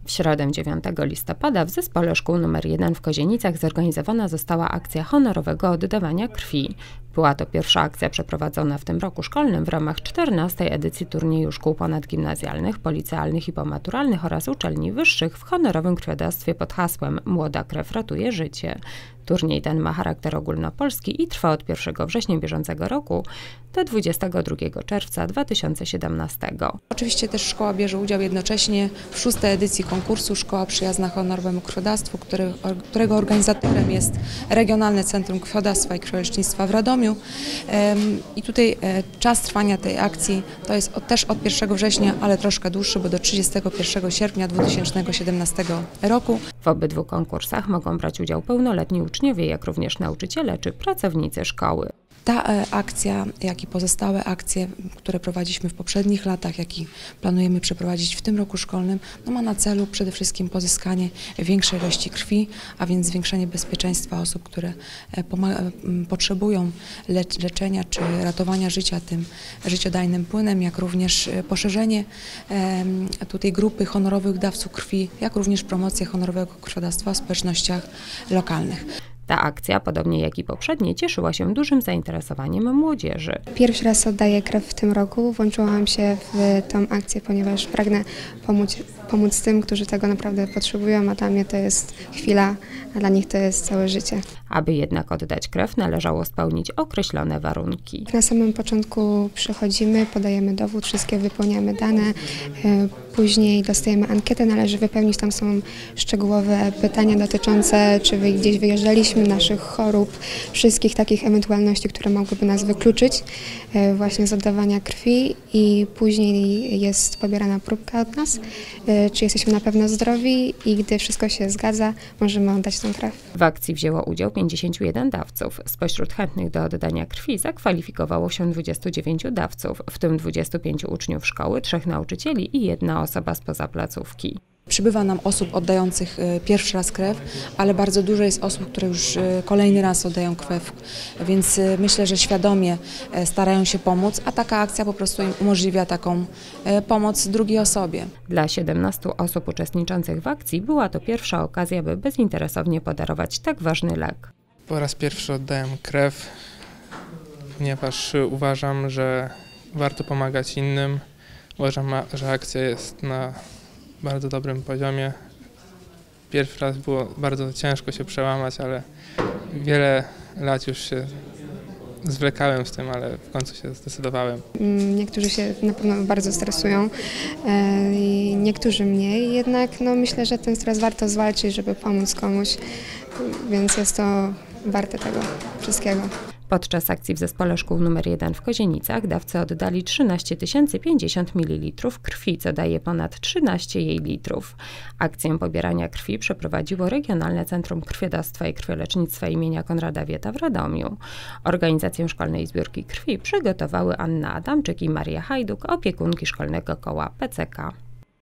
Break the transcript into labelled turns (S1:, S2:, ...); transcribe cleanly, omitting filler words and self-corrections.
S1: W środę 9 listopada w Zespole Szkół nr 1 w Kozienicach zorganizowana została akcja honorowego oddawania krwi. Była to pierwsza akcja przeprowadzona w tym roku szkolnym w ramach 14. edycji turnieju szkół ponadgimnazjalnych, policealnych i pomaturalnych oraz uczelni wyższych w honorowym krwiodawstwie pod hasłem Młoda krew ratuje życie. Turniej ten ma charakter ogólnopolski i trwa od 1 września bieżącego roku do 22 czerwca 2017.
S2: Oczywiście też szkoła bierze udział jednocześnie w 6. edycji konkursu Szkoła Przyjazna Honorowemu Krwiodawstwu, którego organizatorem jest Regionalne Centrum Krwiodawstwa i Krwiolecznictwa w Radomiu. I tutaj czas trwania tej akcji to jest też od 1 września, ale troszkę dłuższy, bo do 31 sierpnia 2017 roku.
S1: W obydwu konkursach mogą brać udział pełnoletni uczniowie, jak również nauczyciele czy pracownicy szkoły.
S2: Ta akcja, jak i pozostałe akcje, które prowadziliśmy w poprzednich latach, jak i planujemy przeprowadzić w tym roku szkolnym, ma na celu przede wszystkim pozyskanie większej ilości krwi, a więc zwiększenie bezpieczeństwa osób, które potrzebują leczenia czy ratowania życia tym życiodajnym płynem, jak również poszerzenie tutaj grupy honorowych dawców krwi, jak również promocję honorowego krwiodawstwa w społecznościach lokalnych.
S1: Ta akcja, podobnie jak i poprzednie, cieszyła się dużym zainteresowaniem młodzieży.
S3: Pierwszy raz oddaję krew w tym roku. Włączyłam się w tą akcję, ponieważ pragnę pomóc tym, którzy tego naprawdę potrzebują, a dla mnie to jest chwila, a dla nich to jest całe życie.
S1: Aby jednak oddać krew, należało spełnić określone warunki.
S3: Na samym początku przychodzimy, podajemy dowód, wszystkie wypełniamy dane, później dostajemy ankietę, należy wypełnić, tam są szczegółowe pytania dotyczące, czy gdzieś wyjeżdżaliśmy, naszych chorób, wszystkich takich ewentualności, które mogłyby nas wykluczyć właśnie z oddawania krwi, i później jest pobierana próbka od nas, czy jesteśmy na pewno zdrowi, i gdy wszystko się zgadza, możemy oddać tę krew.
S1: W akcji wzięło udział 51 dawców. Spośród chętnych do oddania krwi zakwalifikowało się 29 dawców, w tym 25 uczniów szkoły, 3 nauczycieli i 1 osoba spoza placówki.
S2: Przybywa nam osób oddających pierwszy raz krew, ale bardzo dużo jest osób, które już kolejny raz oddają krew, więc myślę, że świadomie starają się pomóc, a taka akcja po prostu im umożliwia taką pomoc drugiej osobie.
S1: Dla 17 osób uczestniczących w akcji była to pierwsza okazja, by bezinteresownie podarować tak ważny lek.
S4: Po raz pierwszy oddaję krew, ponieważ uważam, że warto pomagać innym. Uważam, że akcja jest na bardzo dobrym poziomie. Pierwszy raz było bardzo ciężko się przełamać, ale wiele lat już się zwlekałem z tym, ale w końcu się zdecydowałem.
S3: Niektórzy się na pewno bardzo stresują, niektórzy mniej, jednak myślę, że ten stres warto zwalczyć, żeby pomóc komuś, więc jest to warte tego wszystkiego.
S1: Podczas akcji w Zespole Szkół nr 1 w Kozienicach dawcy oddali 13 050 ml krwi, co daje ponad 13 jej litrów. Akcję pobierania krwi przeprowadziło Regionalne Centrum Krwiodawstwa i Krwiolecznictwa im. Konrada Wieta w Radomiu. Organizację szkolnej zbiórki krwi przygotowały Anna Adamczyk i Maria Hajduk, opiekunki Szkolnego Koła PCK.